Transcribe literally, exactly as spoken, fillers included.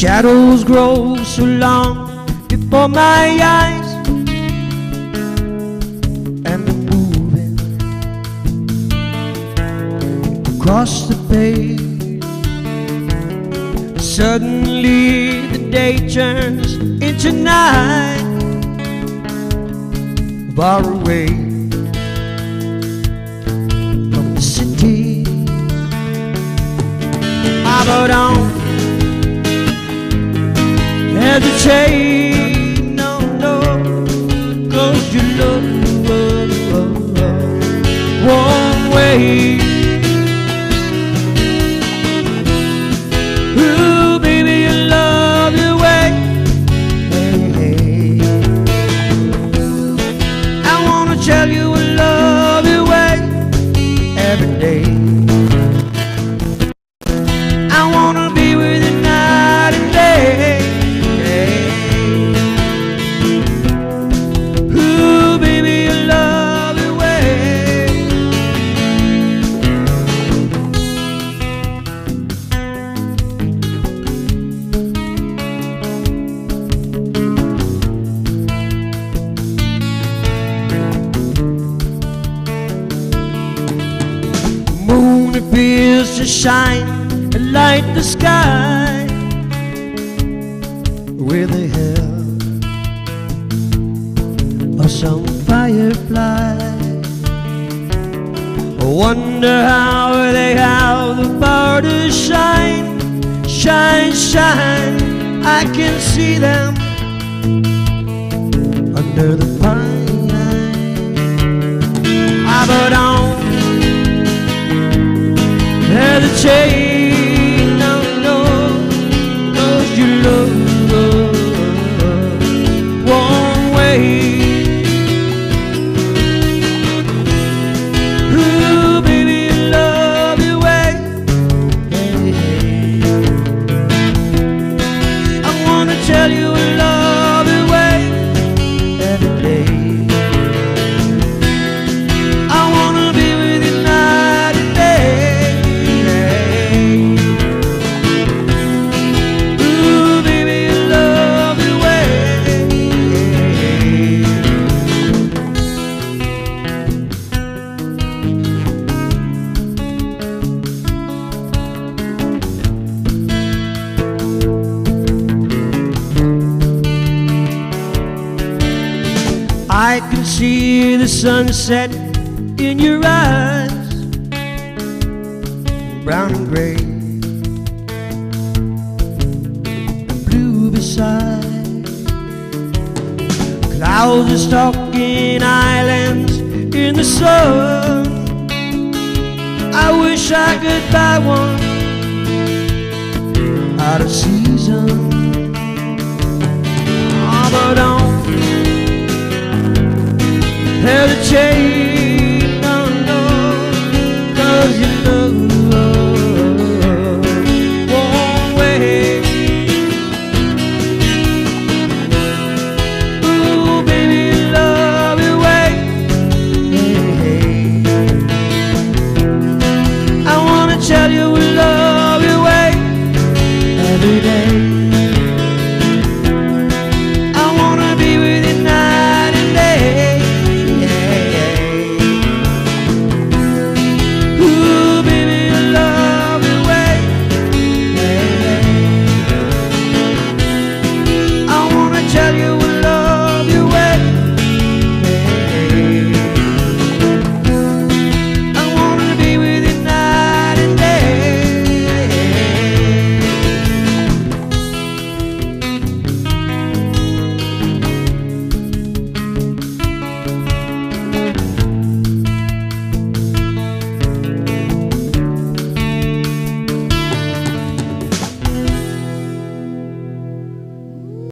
shadows grow so long before my eyes, and they're moving across the page. Suddenly the day turns into night, far away from the city. I but don't hesitate, no, no, 'cause your love won't wait. Ooh, baby, your love your way. Hey, hey. I wanna tell you I love your way every day. I wanna be with you night and day. Ooh, baby, you love your way. Moon appears to shine and light the sky with the help of some firefly. I wonder how they have the power to shine, shine, shine. I can see them under the pine. I but don't hesitate, no, no, 'cause you love won't wait. Ooh, baby, you love your way. Hey, hey. I wanna tell you I love your way every day. I wanna be with you night and day. I can see the sunset in your eyes, brown and gray, blue beside. Clouds are stalking islands in the sun. I wish I could buy one out of season. Oh, but don't hesitate, no, no, 'cause you know